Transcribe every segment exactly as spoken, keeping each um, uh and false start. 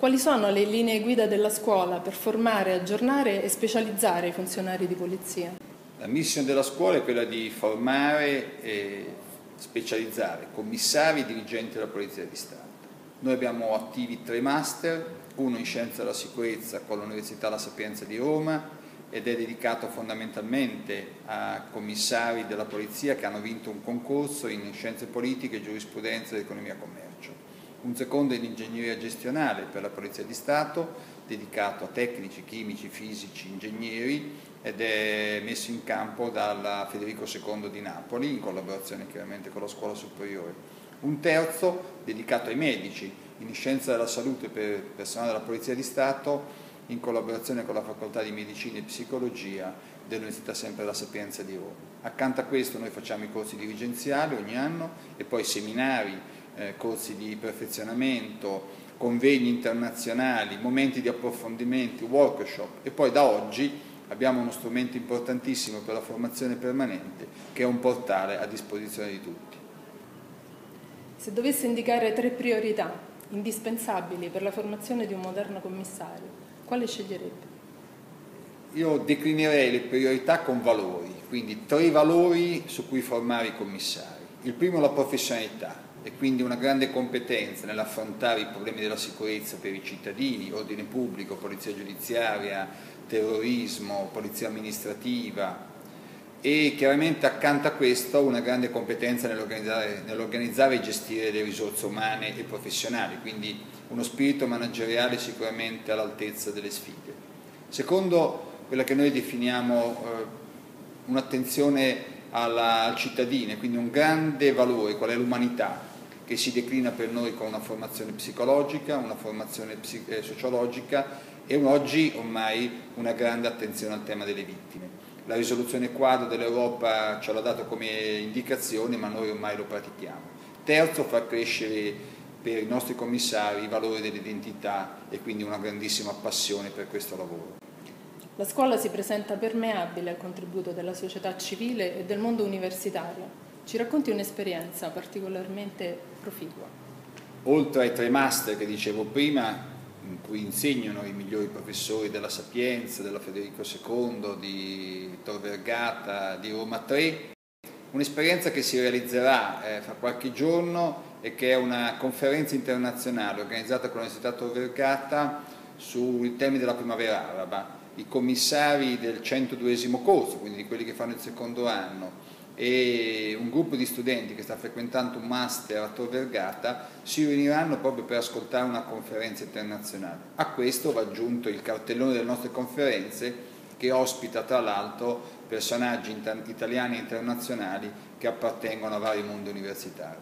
Quali sono le linee guida della scuola per formare, aggiornare e specializzare i funzionari di polizia? La missione della scuola è quella di formare e specializzare commissari e dirigenti della Polizia di Stato. Noi abbiamo attivi tre master, uno in Scienza della Sicurezza con l'Università La Sapienza di Roma ed è dedicato fondamentalmente a commissari della Polizia che hanno vinto un concorso in Scienze Politiche, Giurisprudenza ed Economia e Commercio. Un secondo è in Ingegneria Gestionale per la Polizia di Stato, dedicato a tecnici, chimici, fisici, ingegneri ed è messo in campo dalla Federico secondo di Napoli, in collaborazione chiaramente con la Scuola Superiore. Un terzo dedicato ai medici, in Scienza della Salute per personale della Polizia di Stato, in collaborazione con la Facoltà di Medicina e Psicologia dell'Università sempre La Sapienza di Roma. Accanto a questo noi facciamo i corsi dirigenziali ogni anno e poi seminari, eh, corsi di perfezionamento, convegni internazionali, momenti di approfondimento, workshop e poi da oggi abbiamo uno strumento importantissimo per la formazione permanente che è un portale a disposizione di tutti. Se dovesse indicare tre priorità indispensabili per la formazione di un moderno commissario, quale sceglierebbe? Io declinerei le priorità con valori, quindi tre valori su cui formare i commissari. Il primo è la professionalità e quindi una grande competenza nell'affrontare i problemi della sicurezza per i cittadini, ordine pubblico, polizia giudiziaria, terrorismo, polizia amministrativa e chiaramente accanto a questo una grande competenza nell'organizzare, nell'organizzare e gestire le risorse umane e professionali, quindi uno spirito manageriale sicuramente all'altezza delle sfide. Secondo, quella che noi definiamo eh, un'attenzione al cittadino, quindi un grande valore, qual è l'umanità, che si declina per noi con una formazione psicologica, una formazione eh, sociologica e un, oggi ormai una grande attenzione al tema delle vittime. La risoluzione quadro dell'Europa ce l'ha dato come indicazione, ma noi ormai lo pratichiamo. Terzo, far crescere per i nostri commissari i valori dell'identità e quindi una grandissima passione per questo lavoro. La scuola si presenta permeabile al contributo della società civile e del mondo universitario. Ci racconti un'esperienza particolarmente proficua? Oltre ai tre master che dicevo prima, in cui insegnano i migliori professori della Sapienza, della Federico secondo, di Tor Vergata, di Roma tre, un'esperienza che si realizzerà eh, fra qualche giorno e che è una conferenza internazionale organizzata con l'Università Tor Vergata sui temi della primavera araba. I commissari del centoduesimo corso, quindi di quelli che fanno il secondo anno, e un gruppo di studenti che sta frequentando un master a Tor Vergata si riuniranno proprio per ascoltare una conferenza internazionale. A questo va aggiunto il cartellone delle nostre conferenze che ospita tra l'altro personaggi italiani e internazionali che appartengono a vari mondi universitari.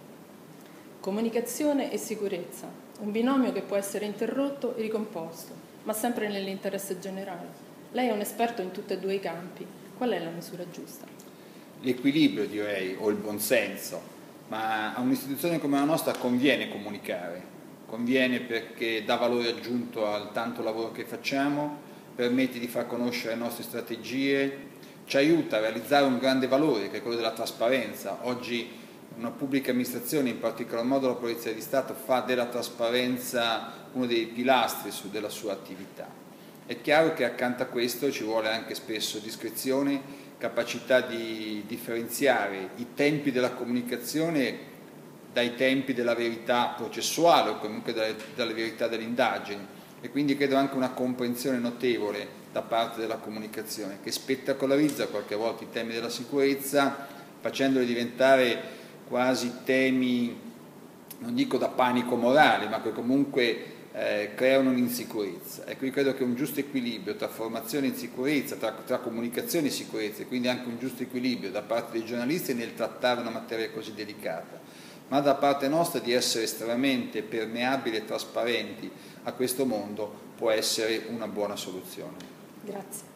Comunicazione e sicurezza, un binomio che può essere interrotto e ricomposto, ma sempre nell'interesse generale. Lei è un esperto in tutti e due i campi. Qual è la misura giusta? L'equilibrio, direi, o il buonsenso, ma a un'istituzione come la nostra conviene comunicare, conviene perché dà valore aggiunto al tanto lavoro che facciamo, permette di far conoscere le nostre strategie, ci aiuta a realizzare un grande valore che è quello della trasparenza. Oggi una pubblica amministrazione, in particolar modo la Polizia di Stato, fa della trasparenza uno dei pilastri della sua attività. È chiaro che accanto a questo ci vuole anche spesso discrezione, capacità di differenziare i tempi della comunicazione dai tempi della verità processuale o comunque dalle, dalle verità dell'indagine e quindi credo anche una comprensione notevole da parte della comunicazione che spettacolarizza qualche volta i temi della sicurezza facendoli diventare quasi temi, non dico da panico morale, ma che comunque Eh, creano un'insicurezza. Ecco, io credo che un giusto equilibrio tra formazione e sicurezza, tra, tra comunicazione e sicurezza, e quindi anche un giusto equilibrio da parte dei giornalisti nel trattare una materia così delicata, ma da parte nostra di essere estremamente permeabili e trasparenti a questo mondo può essere una buona soluzione. Grazie.